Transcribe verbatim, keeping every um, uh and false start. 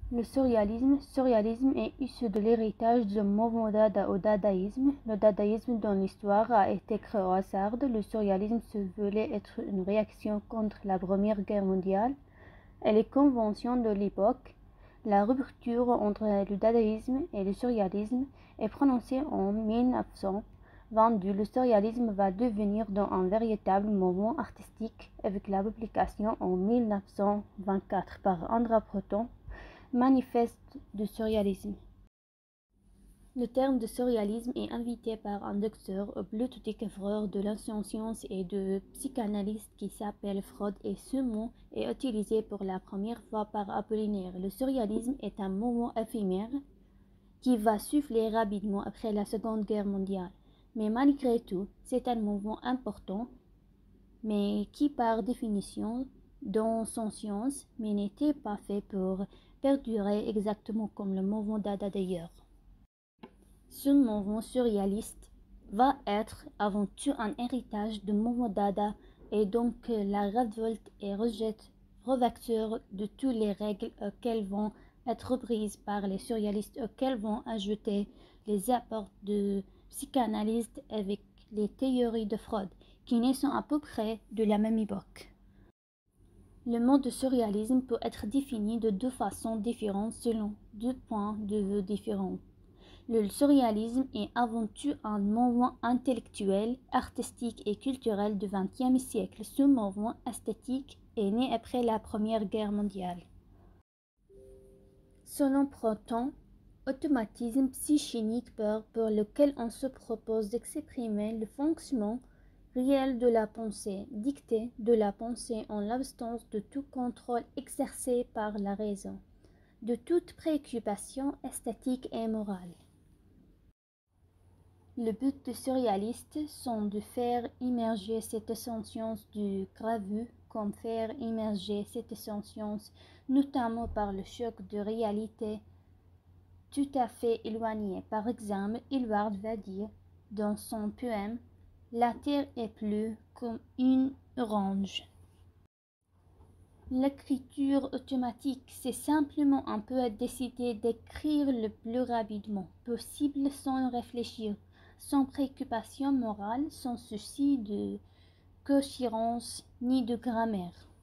Le surréalisme surréalisme est issu de l'héritage du mouvement dada ou dadaïsme. Le dadaïsme dans l'histoire a été créé au hasard. Le surréalisme se voulait être une réaction contre la Première Guerre mondiale et les conventions de l'époque. La rupture entre le dadaïsme et le surréalisme est prononcée en mille neuf cent vingt-deux. Le surréalisme va devenir donc un véritable mouvement artistique avec la publication en mille neuf cent vingt-quatre par André Breton, Manifeste du surréalisme. Le terme de surréalisme est invité par un docteur ou plutôt découvreur de l'ancienne science et de psychanalyste qui s'appelle Freud, et ce mot est utilisé pour la première fois par Apollinaire. Le surréalisme est un mouvement éphémère qui va souffler rapidement après la Seconde Guerre mondiale. Mais malgré tout, c'est un mouvement important, mais qui par définition, dans son science, mais n'était pas fait pour perdurer exactement comme le mouvement dada d'ailleurs. Ce mouvement surréaliste va être avant tout un héritage du mouvement dada, et donc la révolte et rejette revecture de toutes les règles auxquelles vont être reprises par les surréalistes, auxquelles vont ajouter les apports de psychanalystes avec les théories de Freud, qui naissent à peu près de la même époque. Le mot de surréalisme peut être défini de deux façons différentes selon deux points de vue différents. Le surréalisme est avant tout un mouvement intellectuel, artistique et culturel du vingtième siècle. Ce mouvement esthétique est né après la Première Guerre mondiale. Selon Breton, automatisme psychique pour, pour lequel on se propose d'exprimer le fonctionnement réel de la pensée, dictée de la pensée en l'absence de tout contrôle exercé par la raison, de toute préoccupation esthétique et morale. Le but des surréalistes sont de faire émerger cette conscience du gravu, comme faire émerger cette conscience notamment par le choc de réalité tout à fait éloignées. Par exemple, Éluard va dire dans son poème « La terre est bleue comme une orange ». L'écriture automatique, c'est simplement un peu décider d'écrire le plus rapidement possible sans réfléchir, sans préoccupation morale, sans souci de cohérence ni de grammaire.